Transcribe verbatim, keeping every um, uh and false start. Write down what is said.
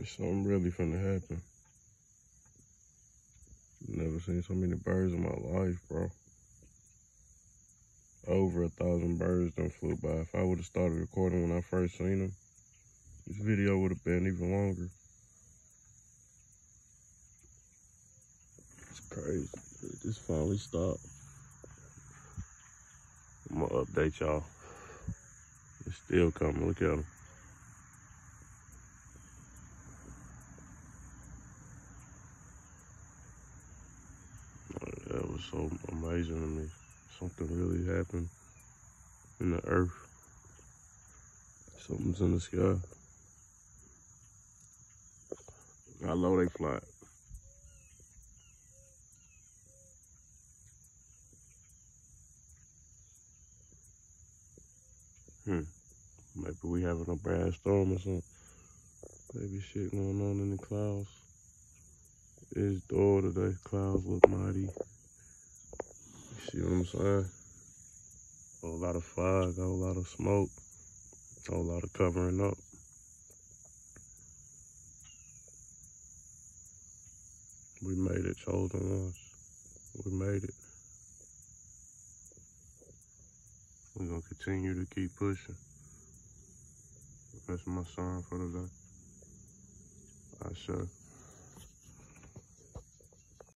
Something really finna happen. Never seen so many birds in my life, bro. Over a thousand birds done flew by. If I would've started recording when I first seen them, this video would've been even longer. It's crazy. It just finally stopped. I'm gonna update y'all. It's still coming. Look at them. That was so amazing to me. Something really happened in the earth. Something's in the sky. I know they fly. Hmm. Maybe we having a bad storm or something. Maybe shit going on in the clouds. It's dull today. Clouds look mighty. You see what I'm saying? A whole lot of fog, a whole lot of smoke, a whole lot of covering up. We made it, chosen ones. We made it. We're gonna continue to keep pushing. That's my sign for today. I sure.